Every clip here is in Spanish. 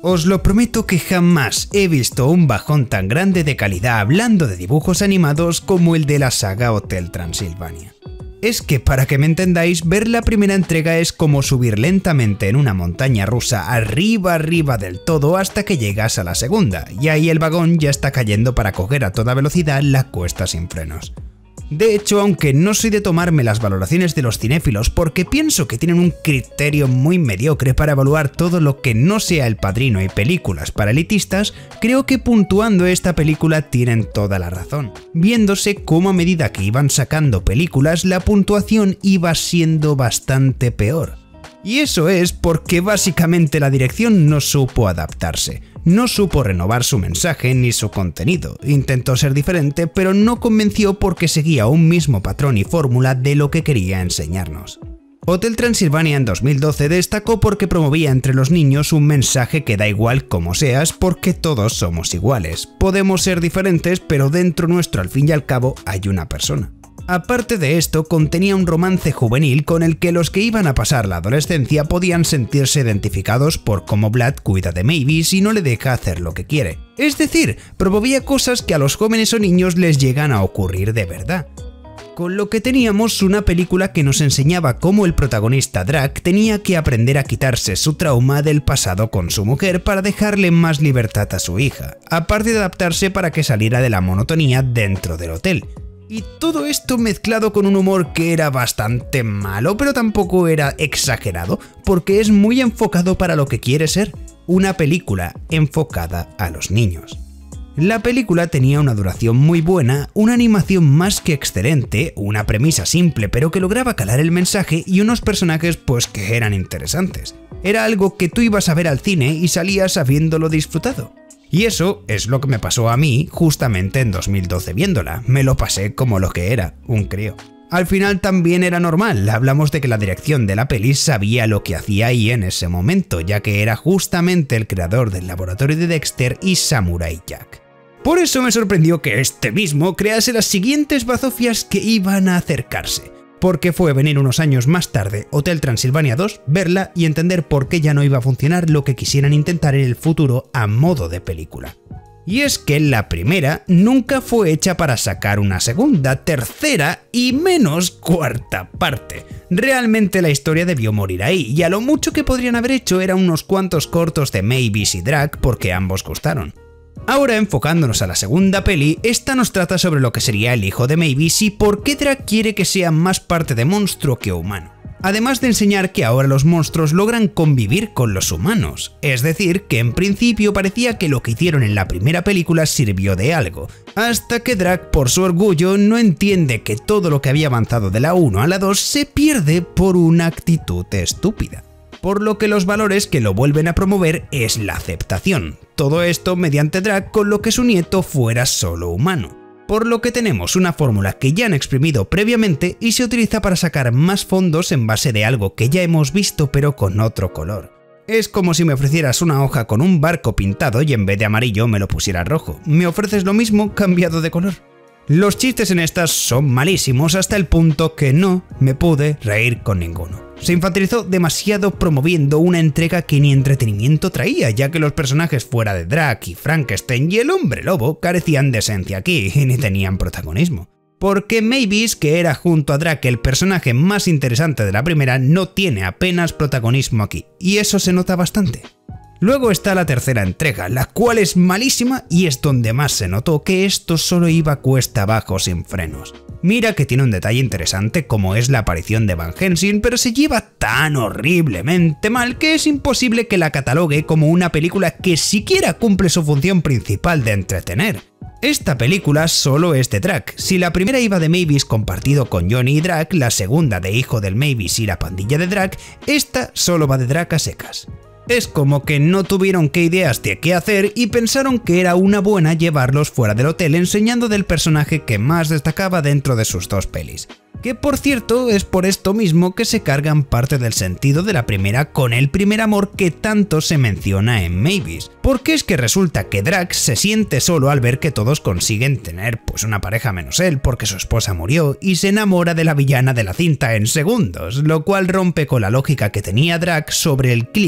Os lo prometo que jamás he visto un bajón tan grande de calidad hablando de dibujos animados como el de la saga Hotel Transilvania. Es que, para que me entendáis, ver la primera entrega es como subir lentamente en una montaña rusa arriba del todo hasta que llegas a la segunda, y ahí el vagón ya está cayendo para coger a toda velocidad la cuesta sin frenos. De hecho, aunque no soy de tomarme las valoraciones de los cinéfilos porque pienso que tienen un criterio muy mediocre para evaluar todo lo que no sea El Padrino y películas para elitistas, creo que puntuando esta película tienen toda la razón, viéndose cómo a medida que iban sacando películas la puntuación iba siendo bastante peor. Y eso es porque básicamente la dirección no supo adaptarse, no supo renovar su mensaje ni su contenido, intentó ser diferente pero no convenció porque seguía un mismo patrón y fórmula de lo que quería enseñarnos. Hotel Transilvania en 2012 destacó porque promovía entre los niños un mensaje que da igual cómo seas porque todos somos iguales, podemos ser diferentes pero dentro nuestro al fin y al cabo hay una persona. Aparte de esto, contenía un romance juvenil con el que los que iban a pasar la adolescencia podían sentirse identificados por cómo Vlad cuida de Mavis y no le deja hacer lo que quiere. Es decir, promovía cosas que a los jóvenes o niños les llegan a ocurrir de verdad. Con lo que teníamos una película que nos enseñaba cómo el protagonista Drac tenía que aprender a quitarse su trauma del pasado con su mujer para dejarle más libertad a su hija, aparte de adaptarse para que saliera de la monotonía dentro del hotel. Y todo esto mezclado con un humor que era bastante malo, pero tampoco era exagerado, porque es muy enfocado para lo que quiere ser, una película enfocada a los niños. La película tenía una duración muy buena, una animación más que excelente, una premisa simple pero que lograba calar el mensaje y unos personajes pues que eran interesantes. Era algo que tú ibas a ver al cine y salías habiéndolo disfrutado. Y eso es lo que me pasó a mí justamente en 2012 viéndola, me lo pasé como lo que era, un crío. Al final también era normal, hablamos de que la dirección de la peli sabía lo que hacía ahí en ese momento, ya que era justamente el creador del laboratorio de Dexter y Samurai Jack. Por eso me sorprendió que este mismo crease las siguientes bazofias que iban a acercarse. Porque fue venir unos años más tarde Hotel Transilvania 2, verla y entender por qué ya no iba a funcionar lo que quisieran intentar en el futuro a modo de película. Y es que la primera nunca fue hecha para sacar una segunda, tercera y menos cuarta parte. Realmente la historia debió morir ahí, y a lo mucho que podrían haber hecho era unos cuantos cortos de Mavis y Drac porque ambos gustaron. Ahora enfocándonos a la segunda peli, esta nos trata sobre lo que sería el hijo de Mavis y por qué Drac quiere que sea más parte de monstruo que humano. Además de enseñar que ahora los monstruos logran convivir con los humanos, es decir, que en principio parecía que lo que hicieron en la primera película sirvió de algo, hasta que Drac por su orgullo no entiende que todo lo que había avanzado de la 1 a la 2 se pierde por una actitud estúpida. Por lo que los valores que lo vuelven a promover es la aceptación, todo esto mediante Drac con lo que su nieto fuera solo humano. Por lo que tenemos una fórmula que ya han exprimido previamente y se utiliza para sacar más fondos en base de algo que ya hemos visto pero con otro color. Es como si me ofrecieras una hoja con un barco pintado y en vez de amarillo me lo pusieras rojo. Me ofreces lo mismo cambiado de color. Los chistes en estas son malísimos hasta el punto que no me pude reír con ninguno. Se infantilizó demasiado promoviendo una entrega que ni entretenimiento traía, ya que los personajes fuera de Drac y Frankenstein y el hombre lobo carecían de esencia aquí y ni tenían protagonismo. Porque Mavis, que era junto a Drac el personaje más interesante de la primera, no tiene apenas protagonismo aquí, y eso se nota bastante. Luego está la tercera entrega, la cual es malísima y es donde más se notó que esto solo iba cuesta abajo sin frenos. Mira que tiene un detalle interesante como es la aparición de Van Helsing, pero se lleva tan horriblemente mal que es imposible que la catalogue como una película que siquiera cumple su función principal de entretener. Esta película solo es de Drac. Si la primera iba de Mavis compartido con Johnny y Drac, la segunda de hijo del Mavis y la pandilla de Drac, esta solo va de Drac a secas. Es como que no tuvieron qué ideas de qué hacer y pensaron que era una buena llevarlos fuera del hotel enseñando del personaje que más destacaba dentro de sus dos pelis. Que por cierto es por esto mismo que se cargan parte del sentido de la primera con el primer amor que tanto se menciona en Mavis. Porque es que resulta que Drac se siente solo al ver que todos consiguen tener pues una pareja menos él porque su esposa murió y se enamora de la villana de la cinta en segundos, lo cual rompe con la lógica que tenía Drac sobre el clic que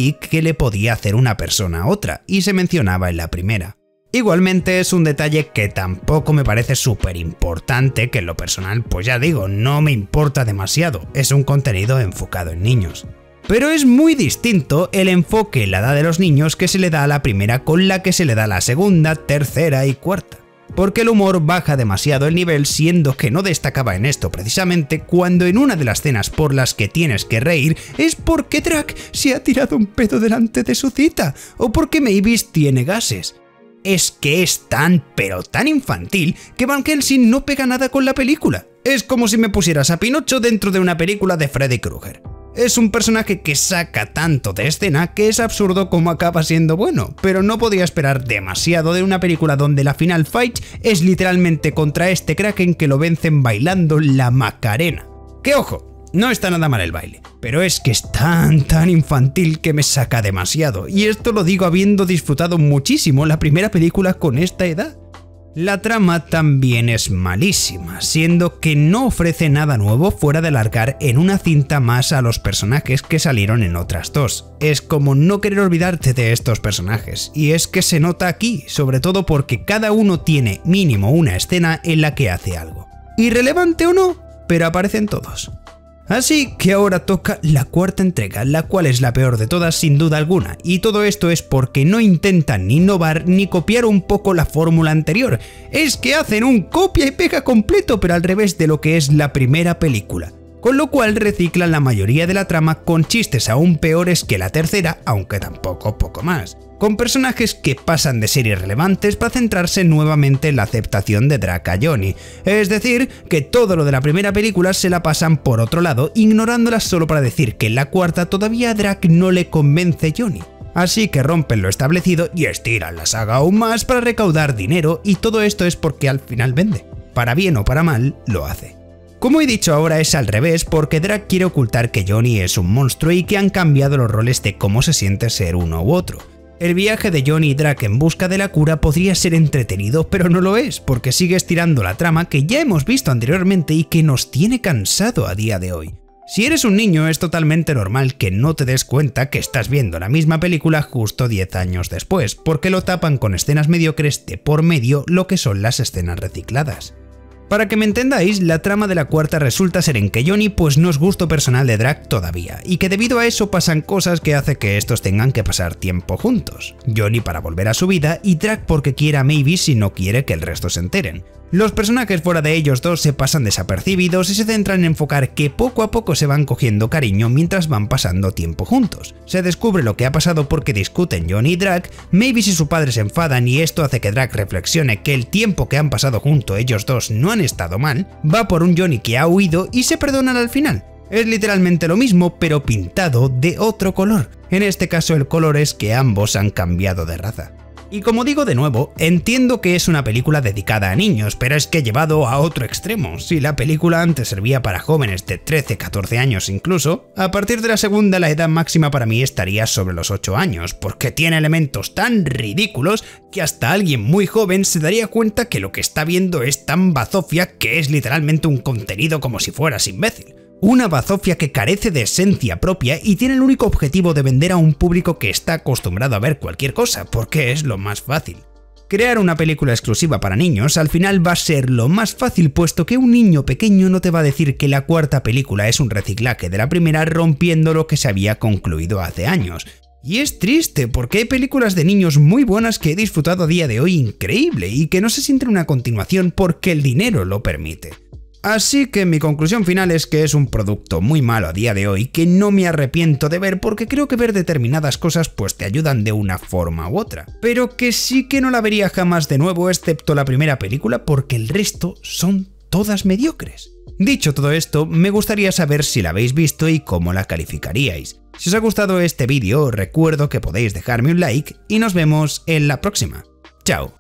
le podía hacer una persona a otra, y se mencionaba en la primera. Igualmente es un detalle que tampoco me parece súper importante, que en lo personal, pues ya digo, no me importa demasiado, es un contenido enfocado en niños. Pero es muy distinto el enfoque en la edad de los niños que se le da a la primera con la que se le da a la segunda, tercera y cuarta. Porque el humor baja demasiado el nivel, siendo que no destacaba en esto precisamente cuando en una de las escenas por las que tienes que reír es porque Drac se ha tirado un pedo delante de su cita, o porque Mavis tiene gases. Es que es tan pero tan infantil que Van Helsing no pega nada con la película. Es como si me pusieras a Pinocho dentro de una película de Freddy Krueger. Es un personaje que saca tanto de escena que es absurdo como acaba siendo bueno, pero no podía esperar demasiado de una película donde la final fight es literalmente contra este Kraken que lo vencen bailando la Macarena. Que ojo, no está nada mal el baile, pero es que es tan infantil que me saca demasiado, y esto lo digo habiendo disfrutado muchísimo la primera película con esta edad. La trama también es malísima, siendo que no ofrece nada nuevo fuera de alargar en una cinta más a los personajes que salieron en otras dos. Es como no querer olvidarte de estos personajes, y es que se nota aquí, sobre todo porque cada uno tiene mínimo una escena en la que hace algo. Irrelevante o no, pero aparecen todos. Así que ahora toca la cuarta entrega, la cual es la peor de todas sin duda alguna, y todo esto es porque no intentan ni innovar ni copiar un poco la fórmula anterior, es que hacen un copia y pega completo pero al revés de lo que es la primera película, con lo cual reciclan la mayoría de la trama con chistes aún peores que la tercera, aunque tampoco poco más, con personajes que pasan de ser irrelevantes para centrarse nuevamente en la aceptación de Drac a Johnny, es decir, que todo lo de la primera película se la pasan por otro lado, ignorándolas solo para decir que en la cuarta todavía a Drac no le convence Johnny. Así que rompen lo establecido y estiran la saga aún más para recaudar dinero, y todo esto es porque al final vende. Para bien o para mal, lo hace. Como he dicho ahora es al revés porque Drac quiere ocultar que Johnny es un monstruo y que han cambiado los roles de cómo se siente ser uno u otro. El viaje de Johnny y Drac en busca de la cura podría ser entretenido, pero no lo es, porque sigue estirando la trama que ya hemos visto anteriormente y que nos tiene cansado a día de hoy. Si eres un niño es totalmente normal que no te des cuenta que estás viendo la misma película justo 10 años después, porque lo tapan con escenas mediocres de por medio lo que son las escenas recicladas. Para que me entendáis, la trama de la cuarta resulta ser en que Johnny pues no es gusto personal de Drac todavía, y que debido a eso pasan cosas que hace que estos tengan que pasar tiempo juntos. Johnny para volver a su vida y Drac porque quiere a Mavis y no quiere que el resto se enteren. Los personajes fuera de ellos dos se pasan desapercibidos y se centran en enfocar que poco a poco se van cogiendo cariño mientras van pasando tiempo juntos. Se descubre lo que ha pasado porque discuten Johnny y Drac, Mavis y su padre se enfadan y esto hace que Drac reflexione que el tiempo que han pasado juntos ellos dos no han estado mal, va por un Johnny que ha huido y se perdonan al final. Es literalmente lo mismo pero pintado de otro color. En este caso el color es que ambos han cambiado de raza. Y como digo de nuevo, entiendo que es una película dedicada a niños, pero es que llevado a otro extremo. Si la película antes servía para jóvenes de 13-14 años incluso, a partir de la segunda la edad máxima para mí estaría sobre los 8 años, porque tiene elementos tan ridículos que hasta alguien muy joven se daría cuenta que lo que está viendo es tan bazofia que es literalmente un contenido como si fueras imbécil. Una bazofia que carece de esencia propia y tiene el único objetivo de vender a un público que está acostumbrado a ver cualquier cosa, porque es lo más fácil. Crear una película exclusiva para niños al final va a ser lo más fácil, puesto que un niño pequeño no te va a decir que la cuarta película es un reciclaje de la primera rompiendo lo que se había concluido hace años. Y es triste porque hay películas de niños muy buenas que he disfrutado a día de hoy increíble y que no se sienten una continuación porque el dinero lo permite. Así que mi conclusión final es que es un producto muy malo a día de hoy que no me arrepiento de ver porque creo que ver determinadas cosas pues te ayudan de una forma u otra, pero que sí que no la vería jamás de nuevo excepto la primera película porque el resto son todas mediocres. Dicho todo esto, me gustaría saber si la habéis visto y cómo la calificaríais. Si os ha gustado este vídeo, recuerdo que podéis dejarme un like y nos vemos en la próxima. ¡Chao!